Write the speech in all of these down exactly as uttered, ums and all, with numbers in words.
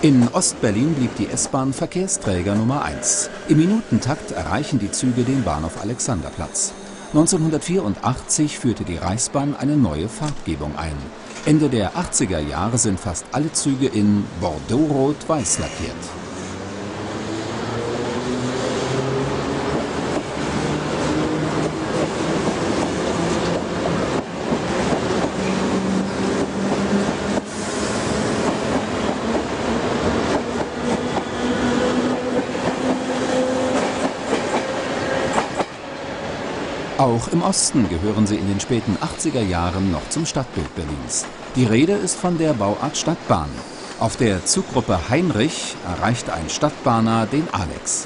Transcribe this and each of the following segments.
In Ostberlin blieb die S-Bahn Verkehrsträger Nummer eins. Im Minutentakt erreichen die Züge den Bahnhof Alexanderplatz. neunzehnhundertvierundachtzig führte die Reichsbahn eine neue Farbgebung ein. Ende der achtziger Jahre sind fast alle Züge in Bordeaux-Rot-Weiß lackiert. Auch im Osten gehören sie in den späten achtziger Jahren noch zum Stadtbild Berlins. Die Rede ist von der Bauart Stadtbahn. Auf der Zuggruppe Heinrich erreicht ein Stadtbahner den Alex.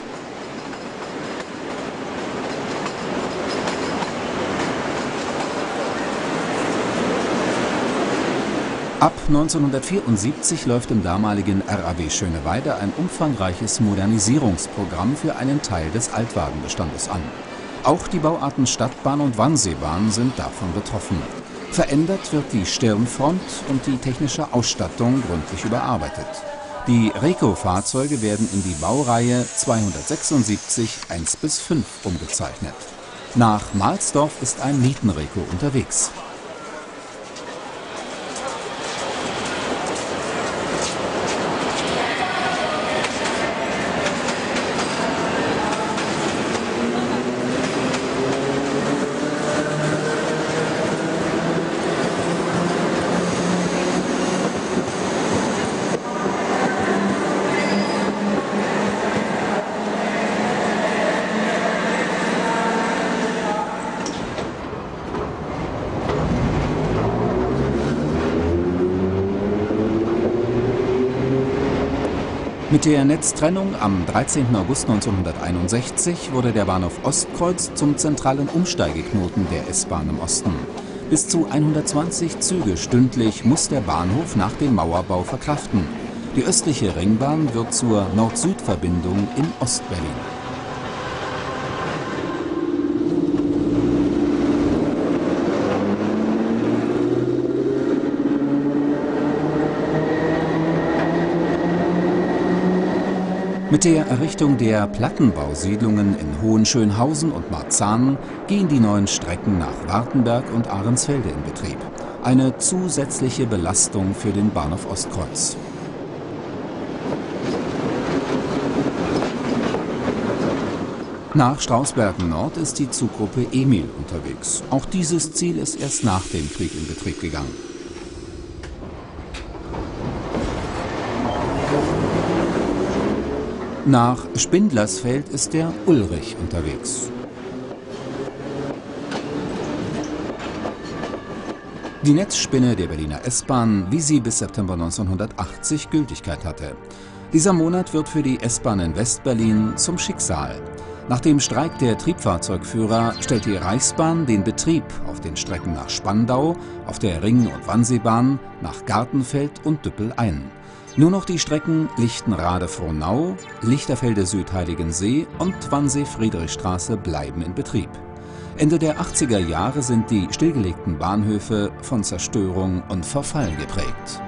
Ab neunzehnhundertvierundsiebzig läuft im damaligen R A W Schöneweide ein umfangreiches Modernisierungsprogramm für einen Teil des Altwagenbestandes an. Auch die Bauarten Stadtbahn und Wannseebahn sind davon betroffen. Verändert wird die Stirnfront und die technische Ausstattung gründlich überarbeitet. Die Reco-Fahrzeuge werden in die Baureihe zweihundertsechsundsiebzig eins bis fünf umgezeichnet. Nach Mahlsdorf ist ein Nietenreco unterwegs. Mit der Netztrennung am dreizehnten August neunzehnhunderteinundsechzig wurde der Bahnhof Ostkreuz zum zentralen Umsteigeknoten der S-Bahn im Osten. Bis zu hundertzwanzig Züge stündlich muss der Bahnhof nach dem Mauerbau verkraften. Die östliche Ringbahn wird zur Nord-Süd-Verbindung in Ostberlin. Mit der Errichtung der Plattenbausiedlungen in Hohenschönhausen und Marzahn gehen die neuen Strecken nach Wartenberg und Ahrensfelde in Betrieb. Eine zusätzliche Belastung für den Bahnhof Ostkreuz. Nach Strausbergen-Nord ist die Zuggruppe Emil unterwegs. Auch dieses Ziel ist erst nach dem Krieg in Betrieb gegangen. Nach Spindlersfeld ist der Ulrich unterwegs. Die Netzspinne der Berliner S-Bahn, wie sie bis September neunzehnhundertachtzig Gültigkeit hatte. Dieser Monat wird für die S-Bahn in Westberlin zum Schicksal. Nach dem Streik der Triebfahrzeugführer stellt die Reichsbahn den Betrieb auf den Strecken nach Spandau, auf der Ring- und Wannseebahn, nach Gartenfeld und Düppel ein. Nur noch die Strecken Lichtenrade-Frohnau, Lichterfelde-Süd-Heiligensee und Wannsee-Friedrichstraße bleiben in Betrieb. Ende der achtziger Jahre sind die stillgelegten Bahnhöfe von Zerstörung und Verfall geprägt.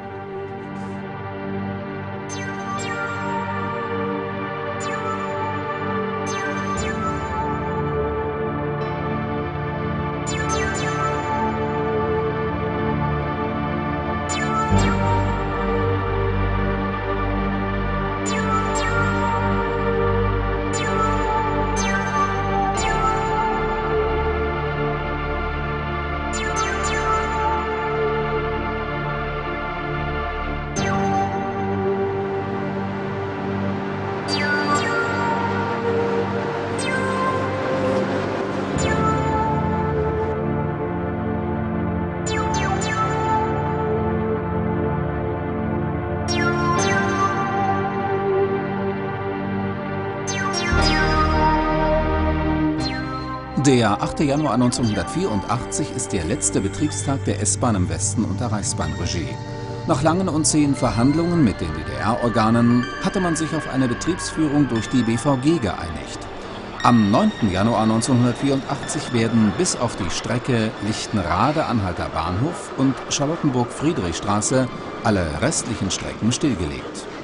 Der achte Januar neunzehnhundertvierundachtzig ist der letzte Betriebstag der S-Bahn im Westen unter Reichsbahnregie. Nach langen und zähen Verhandlungen mit den D D R-Organen hatte man sich auf eine Betriebsführung durch die B V G geeinigt. Am neunten Januar neunzehnhundertvierundachtzig werden bis auf die Strecke Lichtenrade-Anhalter Bahnhof und Charlottenburg-Friedrichstraße alle restlichen Strecken stillgelegt.